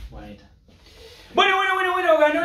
Bonito. Bueno, ganó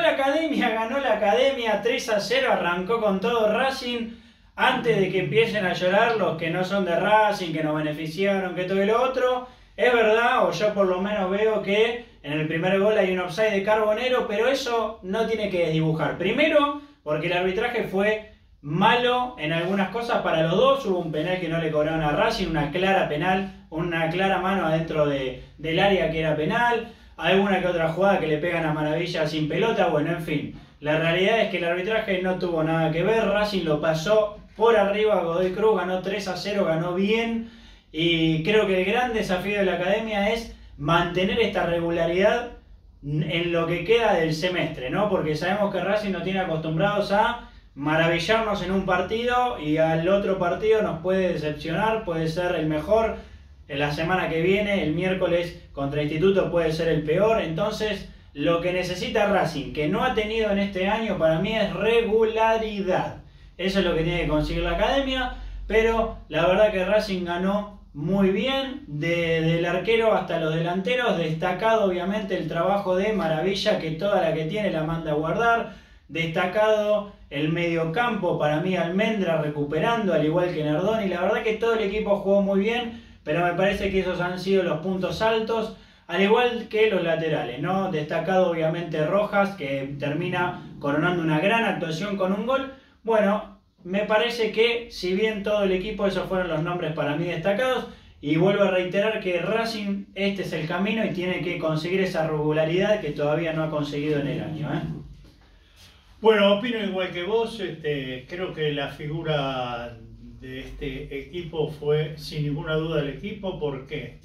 la academia 3-0, arrancó con todo Racing. Antes de que empiecen a llorar los que no son de Racing, que nos beneficiaron, que todo y lo otro, es verdad, o yo por lo menos veo que en el primer gol hay un offside de Carbonero, pero eso no tiene que desdibujar. Primero, porque el arbitraje fue malo en algunas cosas para los dos. Hubo un penal que no le cobraron a Racing, una clara penal, una clara mano adentro del área que era penal. Alguna que otra jugada que le pegan a Maravilla sin pelota. Bueno, en fin, la realidad es que el arbitraje no tuvo nada que ver. Racing lo pasó por arriba a Godoy Cruz, ganó 3-0, ganó bien. Y creo que el gran desafío de la academia es mantener esta regularidad en lo que queda del semestre, ¿no? Porque sabemos que Racing nos tiene acostumbrados a maravillarnos en un partido y al otro partido nos puede decepcionar, puede ser el mejor. En la semana que viene, el miércoles contra Instituto, puede ser el peor. Entonces, lo que necesita Racing, que no ha tenido en este año, para mí es regularidad. Eso es lo que tiene que conseguir la academia, pero la verdad que Racing ganó muy bien, desde el arquero hasta los delanteros. Destacado obviamente el trabajo de Maravilla, que toda la que tiene la manda a guardar. Destacado el mediocampo, para mí Almendra recuperando, al igual que Nardoni. La verdad que todo el equipo jugó muy bien, pero me parece que esos han sido los puntos altos, al igual que los laterales, ¿no? Destacado obviamente Rojas, que termina coronando una gran actuación con un gol. Bueno, me parece que si bien todo el equipo, esos fueron los nombres para mí destacados. Y vuelvo a reiterar que Racing, este es el camino y tiene que conseguir esa regularidad que todavía no ha conseguido en el año, ¿eh? Bueno, opino igual que vos. Creo que la figura de este equipo fue sin ninguna duda el equipo. ¿Por qué?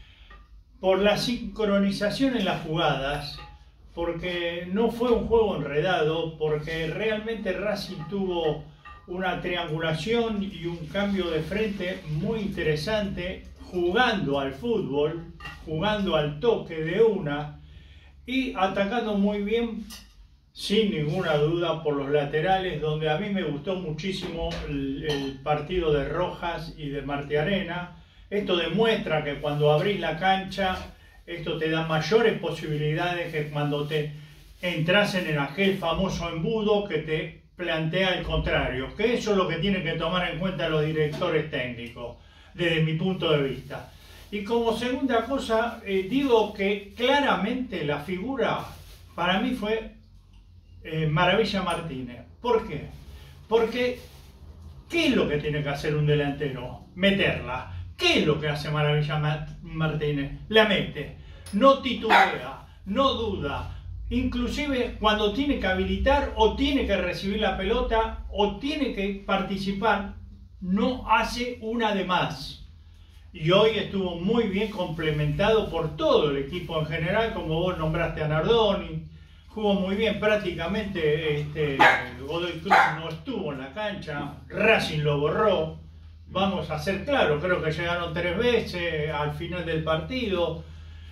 Por la sincronización en las jugadas, porque no fue un juego enredado, porque realmente Racing tuvo una triangulación y un cambio de frente muy interesante, jugando al fútbol, jugando al toque de una y atacando muy bien, sin ninguna duda, por los laterales, donde a mí me gustó muchísimo el partido de Rojas y de Martiarena. Esto demuestra que cuando abrís la cancha, esto te da mayores posibilidades que cuando te entras en aquel famoso embudo que te plantea el contrario, que eso es lo que tienen que tomar en cuenta los directores técnicos, desde mi punto de vista. Y como segunda cosa, digo que claramente la figura para mí fue Maravilla Martínez. ¿Por qué? Porque ¿qué es lo que tiene que hacer un delantero? Meterla. ¿Qué es lo que hace Maravilla Martínez? La mete, no titubea, no duda. Inclusive cuando tiene que habilitar o tiene que recibir la pelota o tiene que participar, no hace una de más. Y hoy estuvo muy bien complementado por todo el equipo en general, como vos nombraste a Nardoni. Jugó muy bien, prácticamente Godoy Cruz no estuvo en la cancha, Racing lo borró. Vamos a ser claros, creo que llegaron 3 veces al final del partido.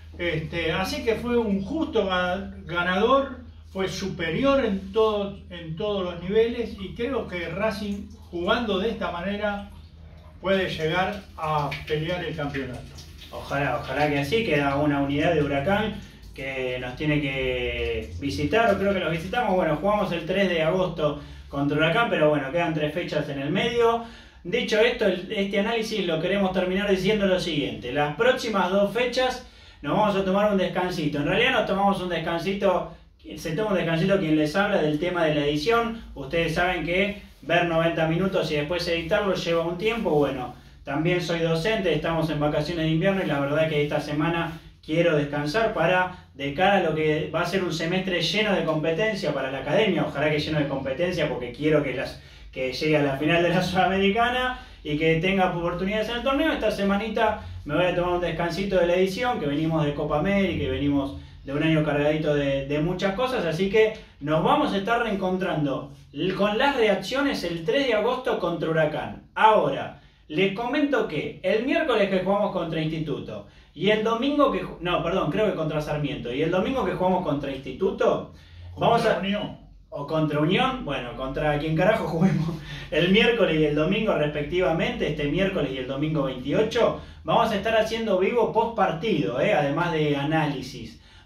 Así que fue un justo ganador, fue superior en todos los niveles y creo que Racing, jugando de esta manera, puede llegar a pelear el campeonato. Ojalá que así. Queda una unidad de Huracán que nos tiene que visitar, o creo que los visitamos. Bueno, jugamos el 3 de agosto contra Huracán, pero bueno, quedan 3 fechas en el medio. Dicho esto, este análisis lo queremos terminar diciendo lo siguiente: las próximas 2 fechas nos vamos a tomar un descansito. En realidad nos tomamos un descansito, se toma un descansito quien les habla del tema de la edición. Ustedes saben que ver 90 minutos y después editarlo lleva un tiempo. Bueno, también soy docente, estamos en vacaciones de invierno y la verdad que esta semana quiero descansar para, de cara a lo que va a ser un semestre lleno de competencia para la academia. Ojalá que lleno de competencia, porque quiero que llegue a la final de la Sudamericana y que tenga oportunidades en el torneo. Esta semanita me voy a tomar un descansito de la edición, que venimos de Copa América y venimos de un año cargadito de muchas cosas, así que nos vamos a estar reencontrando con las reacciones el 3 de agosto contra Huracán. Ahora, les comento que el miércoles que jugamos contra Instituto y el domingo que... No, perdón, creo que contra Sarmiento. Y el domingo que jugamos contra Instituto... vamos a Unión. O contra Unión, bueno, contra quien carajo juguemos el miércoles y el domingo respectivamente, este miércoles y el domingo 28, vamos a estar haciendo vivo post partido, además de análisis.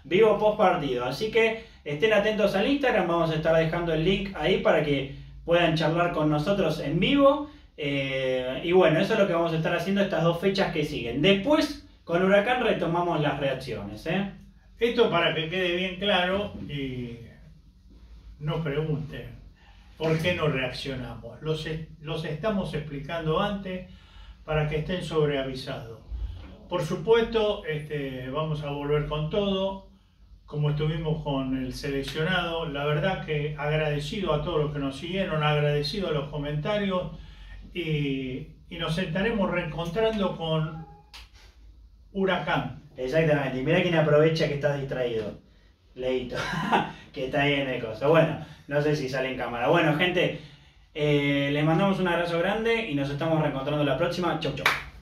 vivo post partido. Así que estén atentos al Instagram, vamos a estar dejando el link ahí para que puedan charlar con nosotros en vivo. Y bueno, eso es lo que vamos a estar haciendo estas 2 fechas que siguen. Después, con Huracán retomamos las reacciones. Esto para que quede bien claro y no pregunten por qué no reaccionamos. Los estamos explicando antes para que estén sobreavisados. Por supuesto, vamos a volver con todo, como estuvimos con el seleccionado. La verdad que agradecido a todos los que nos siguieron, agradecido a los comentarios y nos estaremos reencontrando con Huracán. Exactamente, y mira quién aprovecha que estás distraído. Leito, que está ahí en el coso. Bueno, no sé si sale en cámara. Bueno, gente, les mandamos un abrazo grande y nos estamos reencontrando la próxima. Chau, chau.